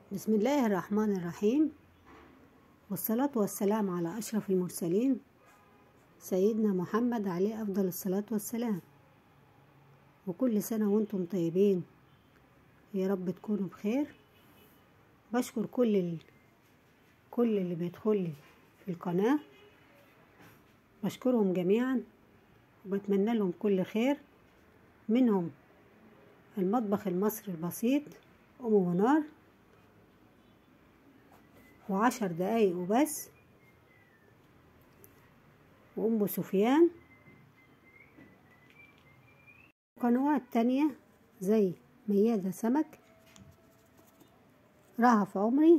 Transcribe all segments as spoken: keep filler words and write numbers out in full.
بسم الله الرحمن الرحيم، والصلاة والسلام على أشرف المرسلين سيدنا محمد عليه أفضل الصلاة والسلام. وكل سنة وانتم طيبين يا رب تكونوا بخير. بشكر كل ال... كل اللي بيدخل في القناة، بشكرهم جميعا وبتمنى لهم كل خير، منهم المطبخ المصري البسيط أم منار وعشر دقايق وبس، وأم سفيان، وقنوات تانية زي ميادة سمك، رهف عمري،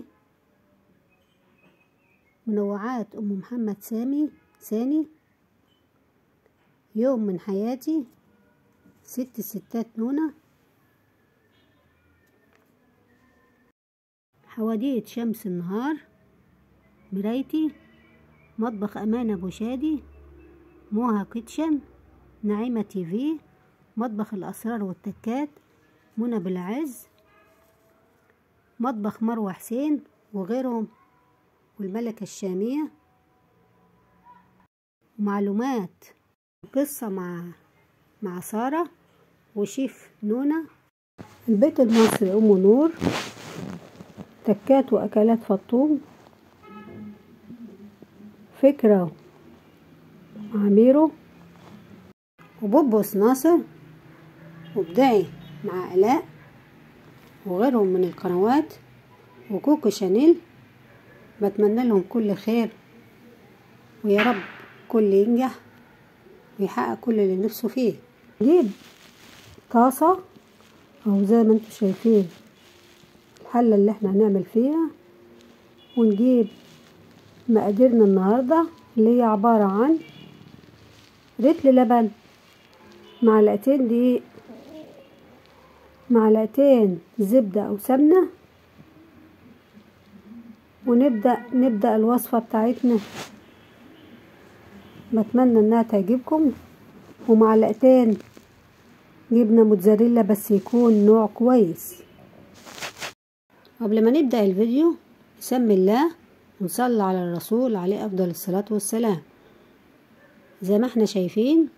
منوعات أم محمد سامي ساني، يوم من حياتي، ست ستات نونة، حواديت شمس النهار، مرايتي، مطبخ أمانة أبو شادي، موها كيتشن، نعيمة تي في، مطبخ الأسرار والتكات، منى بالعز، مطبخ مروة حسين وغيرهم، والملكة الشامية، ومعلومات قصة مع مع سارة وشيف نونة، البيت المصري أم نور، تكات وأكلات فطوم، فكرة عميرو، وبوبوس ناصر، وابدعي مع آلاء وغيرهم من القنوات، وكوكو شانيل. بتمنى لهم كل خير، ويا رب كل ينجح ويحقق كل اللي نفسه فيه. نجيب طاسة أو زي ما انتم شايفين الحلة اللي احنا هنعمل فيها، ونجيب مقاديرنا النهاردة اللي هي عبارة عن رتل لبن، معلقتين دقيق، معلقتين زبدة أو سمنة، ونبدأ نبدأ الوصفة بتاعتنا. بتمنى انها تعجبكم. ومعلقتين جبنة موتزاريلا بس يكون نوع كويس. قبل ما نبدأ الفيديو نسمي الله ونصلي على الرسول عليه أفضل الصلاة والسلام. زي ما احنا شايفين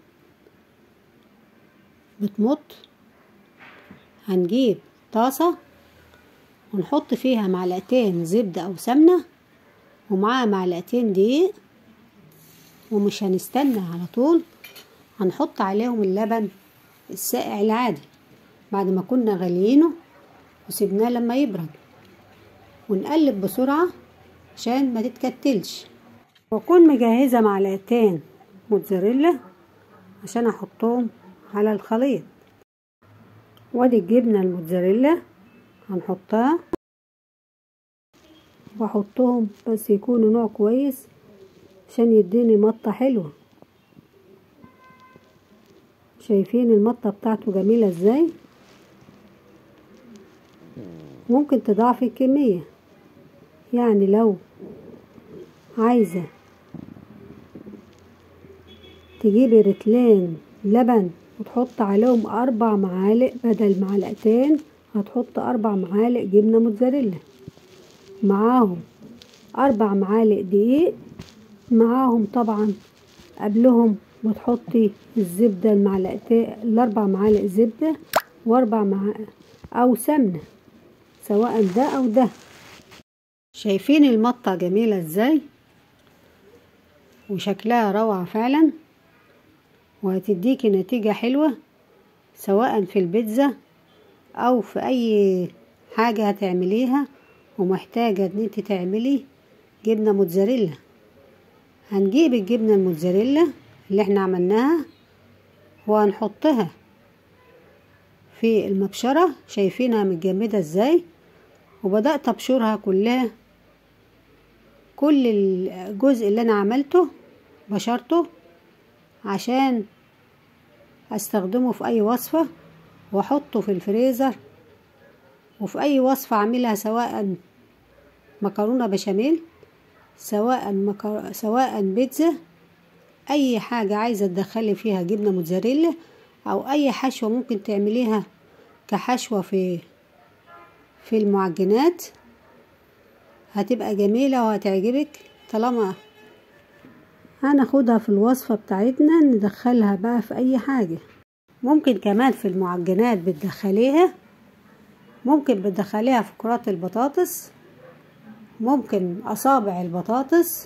بتمط، هنجيب طاسة ونحط فيها معلقتين زبدة أو سمنة ومعاها معلقتين دقيق، ومش هنستنى على طول، هنحط عليهم اللبن الساقع العادي بعد ما كنا غليينه وسيبناه لما يبرد، ونقلب بسرعة عشان ما تتكتلش. واكون مجهزة معلقتين موتزاريلا عشان احطهم على الخليط. وادي الجبنة الموتزاريلا هنحطها، واحطهم بس يكونوا نوع كويس عشان يديني مطة حلوة. شايفين المطة بتاعته جميلة ازاي؟ ممكن تضاعفي الكمية، يعني لو عايزة تجيبي رتلين لبن وتحط عليهم اربع معالق بدل معلقتين، هتحط اربع معالق جبنة موتزاريلا، معاهم اربع معالق دقيق، معاهم طبعا قبلهم وتحطي الزبدة المعلقتين الاربع معالق زبدة واربع معالق او سمنة، سواء ده او ده. شايفين المطة جميلة ازاي وشكلها روعة فعلا، وهتديكي نتيجة حلوة سواء في البيتزا او في اي حاجة هتعمليها ومحتاجة ان انت تعملي جبنة موتزاريلا. هنجيب الجبنة الموتزاريلا اللي احنا عملناها وهنحطها في المبشرة، شايفينها متجمدة ازاي، وبدأت ابشرها كلها. كل الجزء اللي انا عملته بشرته عشان استخدمه في اي وصفة واحطه في الفريزر، وفي اي وصفة اعملها سواء مكرونة بشاميل، سواء مكر... سواء بيتزا، اي حاجة عايزة تدخلي فيها جبنة موتزاريلا، او اي حشوة ممكن تعمليها كحشوة في في المعجنات هتبقى جميلة وهتعجبك. طالما هناخدها في الوصفة بتاعتنا ندخلها بقى في اي حاجة. ممكن كمان في المعجنات بتدخليها، ممكن بتدخليها في كرات البطاطس، ممكن اصابع البطاطس.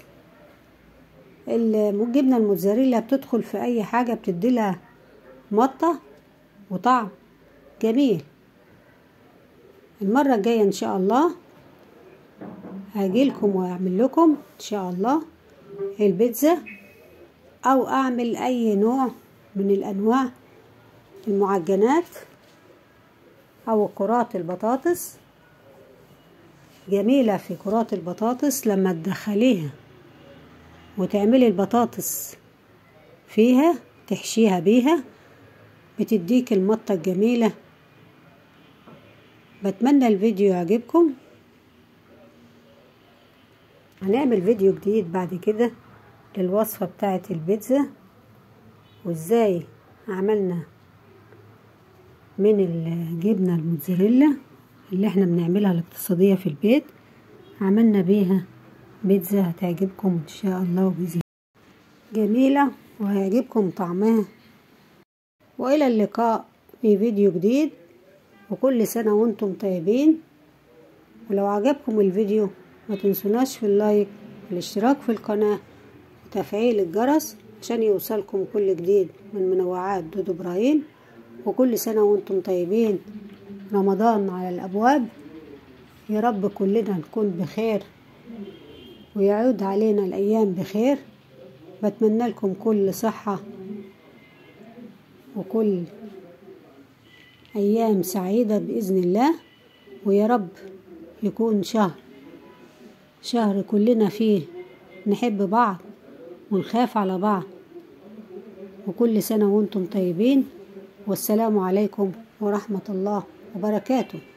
الجبنة الموتزاريلا بتدخل في اي حاجة، بتديلها مطة وطعم جميل. المرة الجاية ان شاء الله هاجيلكم واعمل لكم ان شاء الله البيتزا، او اعمل اي نوع من الانواع المعجنات او كرات البطاطس. جميلة في كرات البطاطس لما تدخليها وتعملي البطاطس فيها تحشيها بيها، بتديك المطة الجميلة. بتمنى الفيديو يعجبكم. هنعمل فيديو جديد بعد كده للوصفة بتاعة البيتزا، وازاي عملنا من الجبنة الموتزاريلا اللي احنا بنعملها الاقتصادية في البيت، عملنا بيها بيتزا هتعجبكم ان شاء الله وبإذن جميلة وهيعجبكم طعمها. والى اللقاء في فيديو جديد، وكل سنة وانتم طيبين. ولو عجبكم الفيديو ما تنسوناش في اللايك والاشتراك في القناة وتفعيل الجرس عشان يوصلكم كل جديد من منوعات دودو إبراهيم. وكل سنة وانتم طيبين. رمضان على الأبواب، يا رب كلنا نكون بخير ويعود علينا الأيام بخير. بتمنى لكم كل صحة وكل أيام سعيدة بإذن الله. ويا رب يكون شهر شهر كلنا فيه نحب بعض ونخاف على بعض. وكل سنة وانتم طيبين، والسلام عليكم ورحمة الله وبركاته.